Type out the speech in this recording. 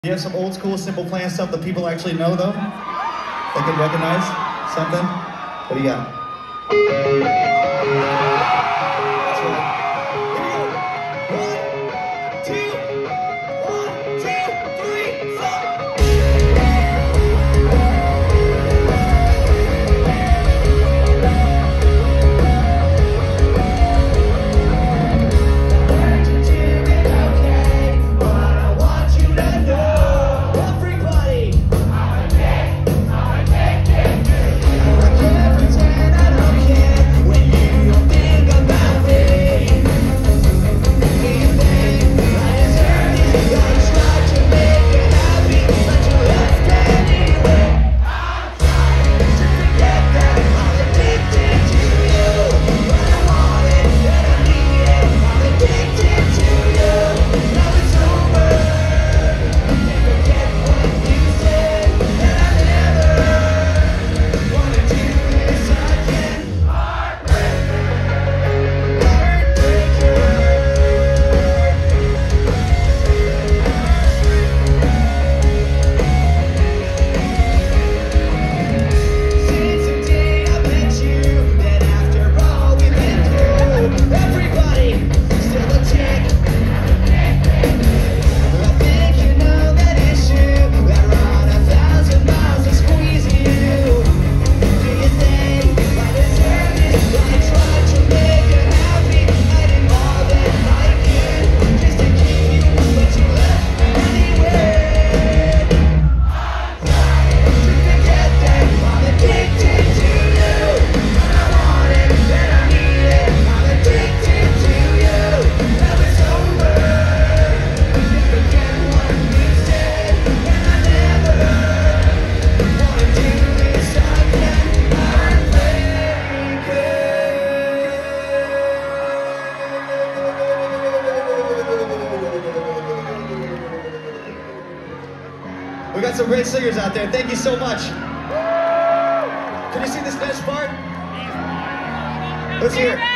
Do you have some old school Simple Plan stuff that people actually know though? They can recognize something? What do you got? That's right. Here we go. 1, 2, 4. We got some great singers out there. Thank you so much. Can you see this next part? Let's hear it.